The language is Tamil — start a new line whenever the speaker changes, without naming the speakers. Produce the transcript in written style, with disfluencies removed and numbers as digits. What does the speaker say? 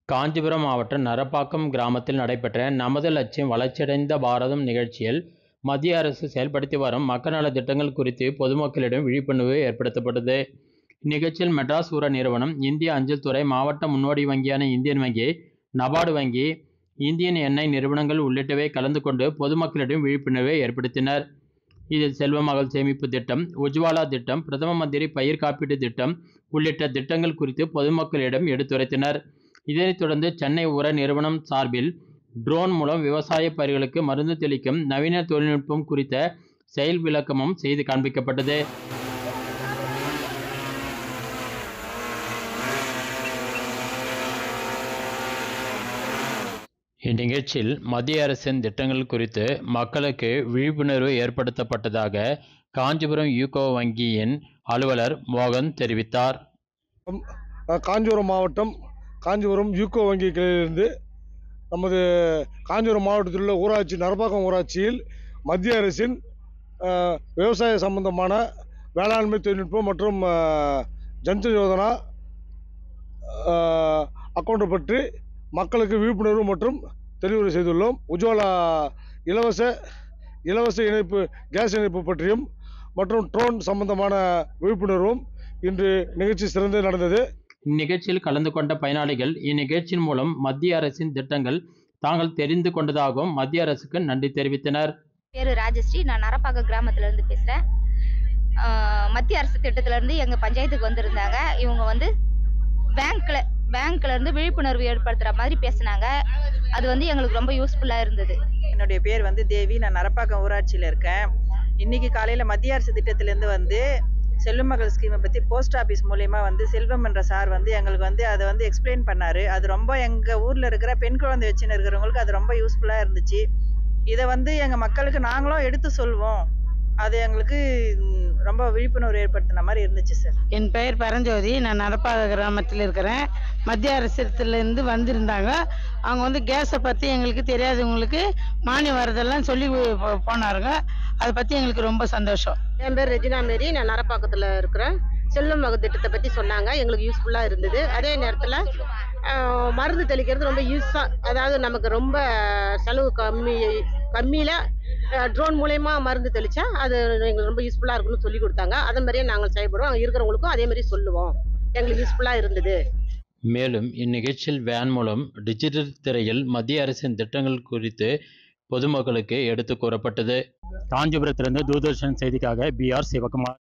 காஞ்சிபுரம் மாவட்டம் நரப்பாக்கம் கிராமத்தில் நடைபெற்ற நமது லட்சியம் வளர்ச்சியடைந்த பாரதம் நிகழ்ச்சியில் மத்திய அரசு செயல்படுத்தி வரும் மக்கள் நல திட்டங்கள் குறித்து பொதுமக்களிடம் விழிப்புணர்வு ஏற்படுத்தப்பட்டது. இந்நிகழ்ச்சியில் மெட்ராஸ் ஊர நிறுவனம், இந்திய அஞ்சல் துறை, மாவட்ட முன்னோடி வங்கியான இந்தியன் வங்கி, நபார்டு வங்கி, இந்தியன் எண்ணெய் நிறுவனங்கள் உள்ளிட்டவை கலந்து கொண்டு பொதுமக்களிடம் விழிப்புணர்வை ஏற்படுத்தினர். இதில் செல்வ மகள் சேமிப்பு திட்டம், உஜ்வாலா திட்டம், பிரதம மந்திரி பயிர் காப்பீட்டு திட்டம் உள்ளிட்ட திட்டங்கள் குறித்து பொதுமக்களிடம் எடுத்துரைத்தனர். இதனைத் தொடர்ந்து சென்னை உர நிறுவனம் சார்பில் ட்ரோன் மூலம் விவசாய பயிர்களுக்கு மருந்து தெளிக்கும் நவீன தொழில்நுட்பம் குறித்த செயல் விளக்கமும் செய்து காண்பிக்கப்பட்டது. இந்நிகழ்ச்சியில் மத்திய அரசின் திட்டங்கள் குறித்து மக்களுக்கு விழிப்புணர்வு ஏற்படுத்தப்பட்டதாக காஞ்சிபுரம் யூகோ வங்கியின் அலுவலர் மோகன் தெரிவித்தார்.
காஞ்சிபுரம் மாவட்டம் காஞ்சிபுரம் யூகோ வங்கி கிளையிலிருந்து நமது காஞ்சிபுரம் மாவட்டத்தில் உள்ள ஊராட்சி நரப்பாக்கம் ஊராட்சியில் மத்திய அரசின் விவசாய சம்பந்தமான வேளாண்மை தொழில்நுட்பம் மற்றும் ஜன்த யோஜனா அக்கௌண்ட் பற்றி மக்களுக்கு விழிப்புணர்வு மற்றும் தெளிவுரை செய்துள்ளோம். உஜ்வாலா இலவச இணைப்பு கேஸ் இணைப்பு பற்றியும் மற்றும் ட்ரோன் சம்பந்தமான விழிப்புணர்வும் இன்று நிகழ்ச்சி சிறந்து நடந்தது.
இந்நிகழ்ச்சியில் கலந்து கொண்ட பயனாளிகள் இந்நிகழ்ச்சியின் மூலம் மத்திய அரசின் திட்டங்கள் தாங்கள் தெரிந்து கொண்டதாகவும் மத்திய அரசுக்கு நன்றி தெரிவித்தனர்.
பேரு ராஜஸ்ரீ, நான் நரப்பாக்கம் கிராமத்துல இருந்து பேசுறேன். மத்திய அரசு திட்டத்துல இருந்து எங்க பஞ்சாயத்துக்கு வந்திருந்தாங்க. இவங்க வந்து பேங்க்ல இருந்து விழிப்புணர்வு ஏற்படுத்துற மாதிரி பேசினாங்க. அது வந்து எங்களுக்கு ரொம்ப யூஸ்ஃபுல்லா இருந்தது.
என்னுடைய பேர் வந்து தேவி, நான் நரப்பாக்கம் ஊராட்சியில் இருக்கேன். இன்னைக்கு காலையில் மத்திய அரசு திட்டத்திலேருந்து வந்து செல்வ மகள் ஸ்கீமை பற்றி போஸ்ட் ஆஃபீஸ் மூலயமா வந்து செல்வம் என்ற சார் வந்து எங்களுக்கு வந்து அதை வந்து எக்ஸ்பிளைன் பண்ணார். அது ரொம்ப எங்கள் ஊரில் இருக்கிற பெண் குழந்தை வச்சுன்னு இருக்கிறவங்களுக்கு அது ரொம்ப யூஸ்ஃபுல்லாக இருந்துச்சு. இதை வந்து எங்கள் மக்களுக்கு நாங்களும் எடுத்து சொல்வோம். அது எங்களுக்கு ரொம்ப விழிப்புணர்வு ஏற்படுத்தின மாதிரி இருந்துச்சு சார்.
என் பெயர் பரஞ்சோதி, நான் நரப்பாக்கம் கிராமத்தில் இருக்கிறேன். மத்திய அரசுலேருந்து வந்திருந்தாங்க. அவங்க வந்து கேஸை பற்றி எங்களுக்கு தெரியாதவங்களுக்கு மானியம் வரதெல்லாம் சொல்லி போனாருங்க. அதை பற்றி எங்களுக்கு ரொம்ப சந்தோஷம்.
என் பேர் ரெஜினா மேரி, நான் நரப்பாக்கத்தில் இருக்கிறேன். செல்வ மகள் திட்டத்தை பற்றி சொன்னாங்க, எங்களுக்கு யூஸ்ஃபுல்லாக இருந்தது. அதே நேரத்தில் மருந்து தெளிக்கிறது ரொம்ப அதாவது நமக்கு ரொம்ப செலவு கம்மியில் ட்ரோன் மூலயமா மருந்து தெளித்தா அது எங்களுக்கு ரொம்ப யூஸ்ஃபுல்லாக இருக்குன்னு சொல்லி கொடுத்தாங்க. அதே மாதிரியே நாங்கள் செயல்படுவோம். அங்கே இருக்கிறவங்களுக்கும் அதே மாதிரி சொல்லுவோம். எங்களுக்கு யூஸ்ஃபுல்லாக இருந்தது.
மேலும் இந்நிகழ்ச்சியில் வேன் மூலம் டிஜிட்டல் திரையில் மத்திய அரசின் திட்டங்கள் குறித்து பொதுமக்களுக்கு எடுத்து கூறப்பட்டது. காஞ்சிபுரத்திலிருந்து தூர்தர்ஷன் செய்திக்காக BR சிவகுமார்.